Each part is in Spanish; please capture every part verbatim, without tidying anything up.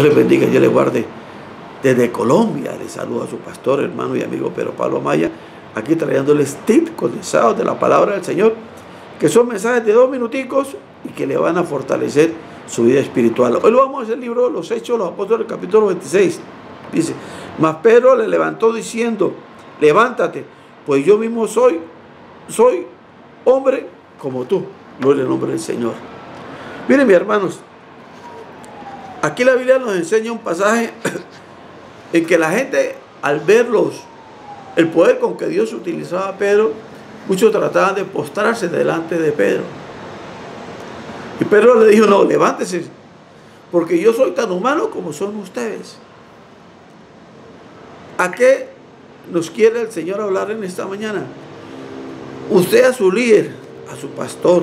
les bendiga, Dios les guarde. Desde Colombia les saluda a su pastor, hermano y amigo Pedro Pablo Amaya, aquí trayéndoles tips condensados de la palabra del Señor, que son mensajes de dos minuticos y que le van a fortalecer su vida espiritual. Hoy lo vamos a hacer el libro Los Hechos de los Apóstoles, capítulo veintiséis. Dice: mas Pedro le levantó diciendo: levántate, pues yo mismo soy, soy hombre como tú. Gloria al nombre del Señor. Miren, mis hermanos, aquí la Biblia nos enseña un pasaje en que la gente, al verlos, el poder con que Dios utilizaba a Pedro, muchos trataban de postrarse delante de Pedro. Y Pedro le dijo: no, levántese, porque yo soy tan humano como son ustedes. ¿A qué nos quiere el Señor hablar en esta mañana? Usted a su líder, a su pastor,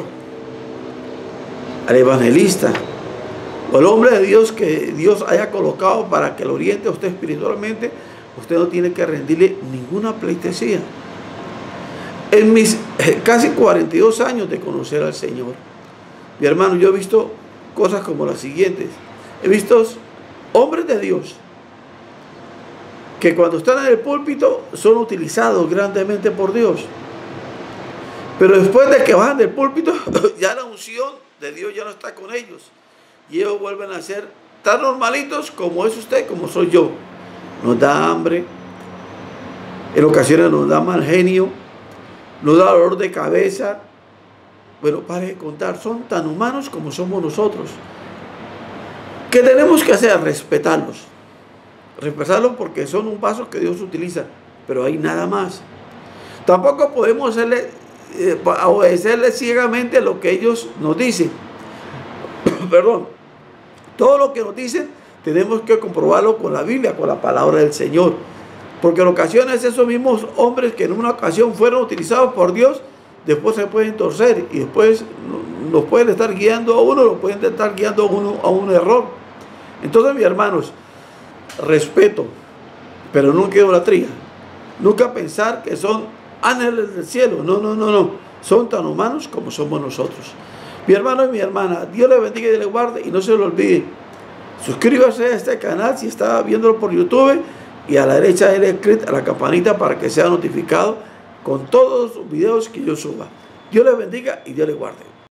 al evangelista, o el hombre de Dios que Dios haya colocado para que lo oriente a usted espiritualmente, usted no tiene que rendirle ninguna pleitesía. En mis casi cuarenta y dos años de conocer al Señor, mi hermano, yo he visto cosas como las siguientes. He visto hombres de Dios que cuando están en el púlpito son utilizados grandemente por Dios, pero después de que bajan del púlpito, ya la unción de Dios ya no está con ellos, y ellos vuelven a ser tan normalitos como es usted, como soy yo. Nos da hambre, en ocasiones nos da mal genio, nos da dolor de cabeza. Bueno, pare de contar, son tan humanos como somos nosotros. ¿Qué tenemos que hacer? Respetarlos. Respetarlos porque son un vaso que Dios utiliza, pero hay nada más. Tampoco podemos hacerle, eh, obedecerle ciegamente lo que ellos nos dicen. Perdón. Todo lo que nos dicen tenemos que comprobarlo con la Biblia, con la palabra del Señor. Porque en ocasiones esos mismos hombres que en una ocasión fueron utilizados por Dios, después se pueden torcer y después nos pueden estar guiando a uno, nos pueden estar guiando a uno a un error. Entonces, mis hermanos, respeto, pero nunca idolatría. Nunca pensar que son ángeles del cielo. No, no, no, no. Son tan humanos como somos nosotros. Mi hermano y mi hermana, Dios le bendiga y le guarde, y no se lo olvide. Suscríbase a este canal si está viéndolo por YouTube, y a la derecha dele clic a la campanita para que sea notificado con todos los videos que yo suba. Dios le bendiga y Dios le guarde.